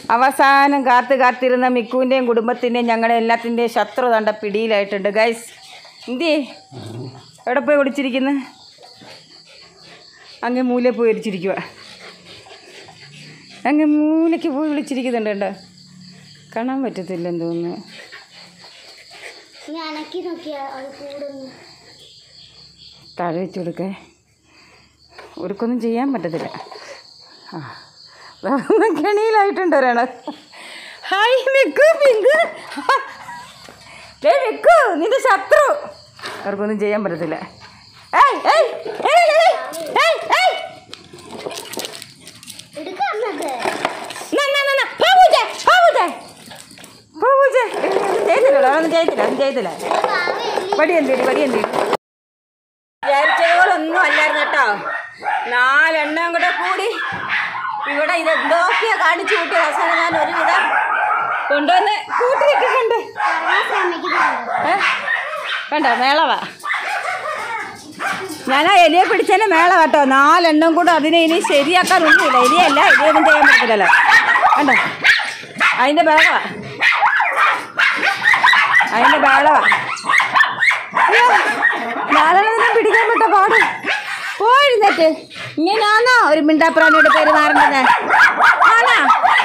അവസാനം കാത്തിരുന്ന മിക്കുവിൻ്റെയും കുടുംബത്തിൻ്റെയും ഞങ്ങളുടെ എല്ലാത്തിൻ്റെയും ശത്രു തണ്ട പിടിയിലായിട്ടുണ്ട് ഗൈസ്. എന്തേ എവിടെ പോയി ഒളിച്ചിരിക്കുന്നു? അങ്ങ് മൂലയിൽ പോയി ഒളിച്ചിരിക്കുക. അങ്ങ് മൂലയ്ക്ക് പോയി വിളിച്ചിരിക്കുന്നുണ്ട് കേട്ടോ. കാണാൻ പറ്റത്തില്ലെന്ന് തോന്നുന്നു. താഴെ വെച്ച് കൊടുക്കേ. ഒരുക്കൊന്നും ചെയ്യാൻ പറ്റത്തില്ല. ആ കെണിയിലായിട്ടുണ്ട് ഒരാൾ. Hi Miku, pink. മിക്കു നിന്റെ ശത്രു. അവർക്കൊന്നും ചെയ്യാൻ പറ്റത്തില്ല. ചെയ്തില്ല വടിയെന്തേരി വിചാരിച്ചതുപോലൊന്നും അല്ലായിരുന്നു കേട്ടോ. 4 എണ്ണം കൂടെ കൂടി ഇവിടെ ഇതെന്തൊക്കെയാ കാണിച്ചു കൂട്ടിയ അവസാനം ഞാൻ ഒരുവിധം കൊണ്ടുവന്ന് കൂട്ടിയിട്ടിട്ടുണ്ട്. കണ്ടോ മേളവാ. ഞാൻ ആ എലിയെ പിടിച്ചതിന് മേള കേട്ടോ. 4 എണ്ണം കൂടെ അതിനെ ഇനി ശരിയാക്കാനൊന്നുമില്ല. എലിയല്ല, എലിയൊന്നും ചെയ്യാൻ പറ്റില്ലല്ലോ. കണ്ടോ അതിൻ്റെ ബഹളവാ. 4 എണ്ണം പിടിക്കാൻ പറ്റ പാട്. പോയിരുന്നിട്ട് ഇങ്ങനാണോ ഒരു മിണ്ടാപ്രാണിയുടെ പേര് മാറേണ്ടത്? ആണോ?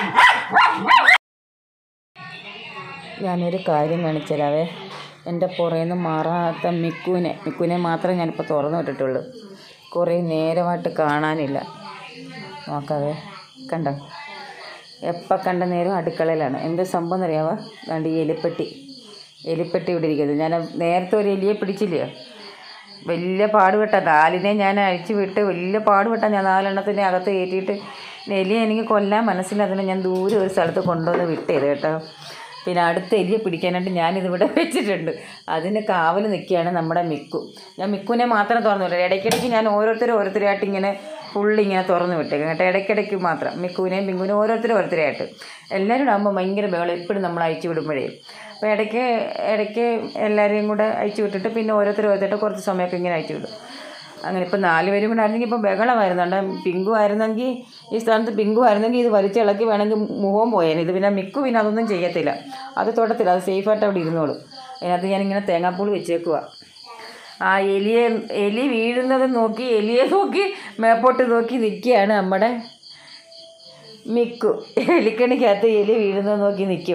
ഞാനൊരു കാര്യം കാണിച്ചരാവേ. എൻ്റെ പുറയിൽ നിന്ന് മാറാത്ത മിക്കുവിനെ മാത്രമേ ഞാനിപ്പോൾ തുറന്നു വിട്ടിട്ടുള്ളൂ. കുറേ നേരമായിട്ട് കാണാനില്ല. നോക്കാവേ. കണ്ടോ? എപ്പോൾ കണ്ട നേരം അടുക്കളയിലാണ്. എന്ത് സംഭവം എന്നറിയാവോ? കണ്ട് ഈ എലിപ്പെട്ടി ഇവിടെ ഇരിക്കുന്നത്. ഞാൻ നേരത്തെ ഒരു എലിയെ പിടിച്ചില്ലയോ? വലിയ പാടുപെട്ട 4നെ ഞാൻ അഴിച്ചു വിട്ട് വലിയ പാടുപെട്ട ഞാൻ 4 എണ്ണത്തിൻ്റെ അകത്ത് കയറ്റിയിട്ട് എലിയെ എനിക്ക് കൊല്ലാൻ മനസ്സില്ല. അതിനെ ഞാൻ ദൂരെ ഒരു സ്ഥലത്ത് കൊണ്ടുവന്ന് വിട്ടത് കേട്ടോ. പിന്നെ അടുത്ത എലിയെ പിടിക്കാനായിട്ട് ഞാനിതിവിടെ വെച്ചിട്ടുണ്ട്. അതിന് കാവൽ നിൽക്കുകയാണ് നമ്മുടെ മിക്കു. ഞാൻ മിക്കുവിനെ മാത്രം തുറന്നു വിട്ടു. ഇടയ്ക്കിടയ്ക്ക് ഞാൻ ഓരോരുത്തരായിട്ട് ഇങ്ങനെ ഫുള്ളിങ്ങനെ തുറന്നു വിട്ടേക്കും കേട്ടോ. ഇടയ്ക്കിടയ്ക്ക് മാത്രം മിക്കുവിനെയും പിങ്കുവിനെയും ഓരോരുത്തരായിട്ട്. എല്ലാവരും ആകുമ്പോൾ ഭയങ്കര ബഹളം എപ്പോഴും നമ്മൾ അയച്ചു വിടുമ്പോഴേ. അപ്പോൾ ഇടയ്ക്ക് എല്ലാവരെയും കൂടെ അയച്ചു വിട്ടിട്ട് പിന്നെ ഓരോരുത്തരായിട്ട് കുറച്ച് സമയമൊക്കെ ഇങ്ങനെ അയച്ചു വിടും. അങ്ങനെ ഇപ്പോൾ 4 പേരും കൂടെ ആയിരുന്നെങ്കിൽ ഇപ്പോൾ ബഹളമായിരുന്നുണ്ട്. പിങ്കു ആയിരുന്നെങ്കിൽ ഈ സ്ഥാനത്ത് പിങ്കു ആയിരുന്നെങ്കിൽ ഇത് വലിച്ചിളക്കി വേണമെങ്കിൽ മുഖം പോയേനെ. ഇത് പിന്നെ മിക്കു പിന്നെ അതൊന്നും ചെയ്യത്തില്ല. അത് തൊടത്തില്ല. അത് സേഫായിട്ട് അവിടെ ഇരുന്നോളും. അതിനകത്ത് ഞാനിങ്ങനെ തേങ്ങാപ്പൂൾ വെച്ചേക്കുക. ആ എലി വീഴുന്നത് നോക്കി എലിയെ നോക്കി മേപ്പോട്ട് നോക്കി നിൽക്കുകയാണ് നമ്മുടെ മിക്കു. എലിക്കണിക്കകത്ത് എലി വീഴുന്നത് നോക്കി നിൽക്കുക.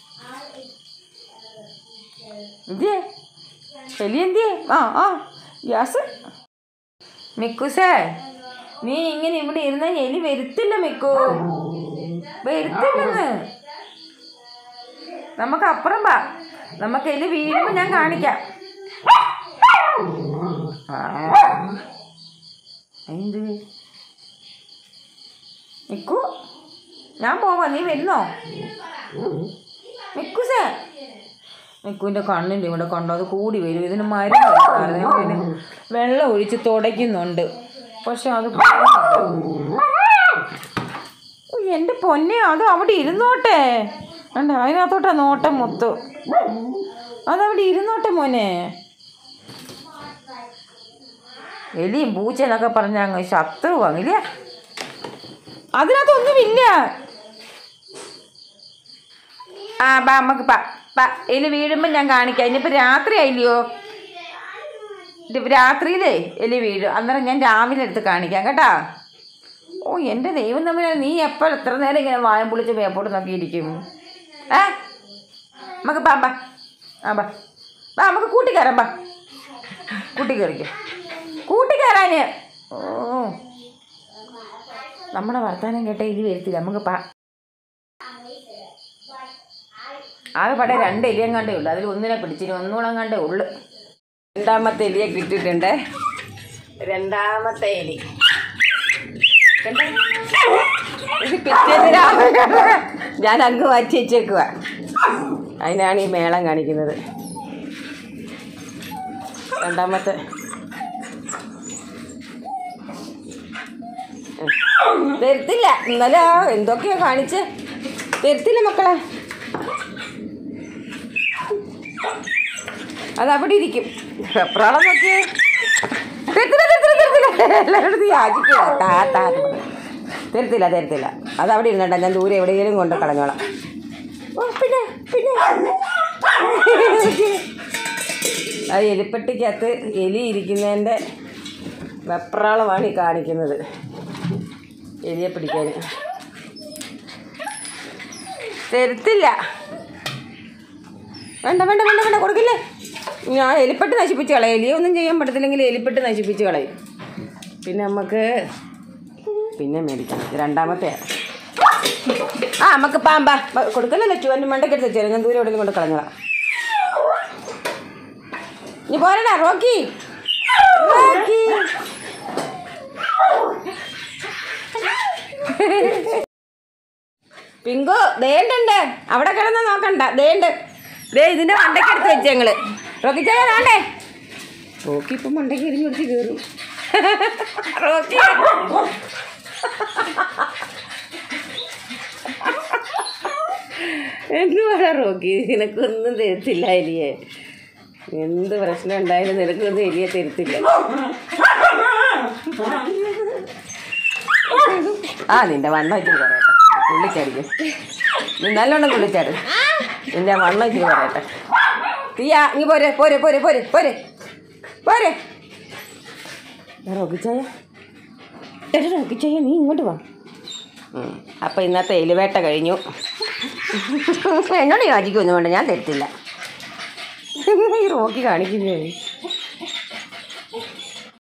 എന്തിയേ എലി എന്തിയേ? ആ ഗ്യാസ്. മിക്കുസേ നീ ഇങ്ങനെ ഇവിടെ ഇരുന്നാൽ എലി വരുത്തില്ല. മിക്കു വരുത്തില്ലെന്ന്. നമുക്ക് അപ്പുറം വാ. നമുക്ക് എലി വീഴുമ്പോൾ ഞാൻ കാണിക്കാം. എന്ത് മിക്കു ഞാൻ പോവാ, നീ വരുന്നോ? മിക്കുസേ മിക്കുവിൻ്റെ കണ്ണിൻ്റെ ഇവിടെ കണ്ടോ? അത് കൂടി വരും. ഇതിന് മരുന്ന് പിന്നെ വെള്ളം ഒഴിച്ച് തുടയ്ക്കുന്നുണ്ട്. പക്ഷെ അത് എൻ്റെ പൊന്നെ അത് അവിടെ ഇരുന്നോട്ടെ. ഉണ്ട് അതിനകത്തോട്ടാ നോട്ടം മൊത്തം. അതവിടെ ഇരുന്നോട്ടെ മോനെ. എലിയും പൂച്ച എന്നൊക്കെ പറഞ്ഞാൽ അങ്ങ് ശത്രു വാങ്ങില്ല. അതിനകത്തൊന്നുമില്ല. ബാ നമുക്ക് എലി വീഴുമ്പോൾ ഞാൻ കാണിക്കാം. ഇനിയിപ്പോൾ രാത്രി ആയില്ലയോ? രാത്രിയിലേ എലി വീഴും. അന്നേരം ഞാൻ രാവിലെ എടുത്ത് കാണിക്കാം കേട്ടോ. ഓ എൻ്റെ ദൈവം തമ്മിൽ നീ എപ്പോൾ എത്ര നേരം ഇങ്ങനെ വായം പൊളിച്ച് മേപ്പോട്ട് നോക്കിയിരിക്കും? നമുക്ക് ബാ നമുക്ക് കൂട്ടിക്കയറാം. കൂട്ടിക്കയറാന്. ഓ നമ്മുടെ വർത്താനം കേട്ട എലി വരത്തില്ല. നമുക്ക് ആകെ പടേ 2 എലിയെങ്ങാണ്ടേ ഉള്ളു. അതിൽ ഒന്നിനെ പിടിച്ചിന്, ഒന്നുകൂടെ കണ്ടേ ഉള്ളു. 2ാമത്തെ എലിയെ കിട്ടിയിട്ടുണ്ട്. 2ാമത്തെ എലി ഇത് പിറ്റേന്ന് ഞാൻ അങ്ങ് മാറ്റി വെച്ചേക്കുക. അതിനാണ് ഈ മേളം കാണിക്കുന്നത്. 2ാമത്തെ തരത്തില്ല. ഇന്നലെ എന്തൊക്കെയാ കാണിച്ച് തരത്തില്ല മക്കളെ. അതവിടെ ഇരിക്കും. വെപ്രാളം നോക്കിയേ. എല്ലാവരും യാചിക്കുക. തരത്തില്ല. അതവിടെ ഇരുന്നണ്ട, ഞാൻ ദൂരെ എവിടെയെങ്കിലും കൊണ്ട് കളഞ്ഞോളാം. പിന്നെ ആ എലിപ്പെട്ടിക്കകത്ത് എലി ഇരിക്കുന്നതിൻ്റെ വെപ്രാളമാണ് ഈ കാണിക്കുന്നത്. എലിയെ പിടിക്കാൻ തരത്തില്ല. വേണ്ട കൊടുക്കില്ലേ. ഞാൻ എലിപ്പെട്ട് നശിപ്പിച്ച് കളയും. എലിയൊന്നും ചെയ്യാൻ പറ്റത്തില്ലെങ്കിൽ എലിപ്പെട്ട് നശിപ്പിച്ച് കളയും. പിന്നെ നമുക്ക് പിന്നെ മേടിക്കണം. രണ്ടാമത്തെ നമുക്ക് പാമ്പാ കൊടുക്കലല്ലോ. ചുവൻ്റെ മണ്ടക്കെടുത്ത് വെച്ചാൽ ഞാൻ ദൂരെ എവിടെയും കൊണ്ട് കളഞ്ഞോളാം. നീ പോരടാ റോക്കി. പിങ്കു ദേണ്ടുണ്ട്, അവിടെ കിടന്ന് നോക്കണ്ട. ഇതിൻ്റെ മണ്ടയ്ക്കെടുത്ത് വെച്ച് ഞങ്ങൾ. റോക്കി ചെയ്യാനാണ്ടേ. റോക്കി ഇപ്പം മണ്ടയ്ക്ക് എരിഞ്ഞു കൊടുത്ത് കയറും. റോക്കി എന്തുവാ റോക്കി, നിനക്കൊന്നും തരത്തില്ല എലിയെ. എന്ത് പ്രശ്നം ഉണ്ടായാലും നിനക്കൊന്നും എലിയെ തരത്തില്ല. നിന്റെ വണ്ണം ഇച്ചിരി പറയട്ടെ. തുള്ളിച്ചാടിക്കും. നീ നല്ലോണം തുള്ളിച്ചാട്. നിന്റെ വണ്ണം ഇച്ചിരി പറയട്ടെ. തീയാ നീ പോരെ. റോക്കിച്ചായ നീ ഇങ്ങോട്ട് വാ. അപ്പം ഇന്നത്തെ എലിവേട്ട കഴിഞ്ഞു. എന്നോട് യാചിക്കൊന്നും വേണ്ട, ഞാൻ തരത്തില്ല. ഈ റോക്കി കാണിക്കുന്നേ.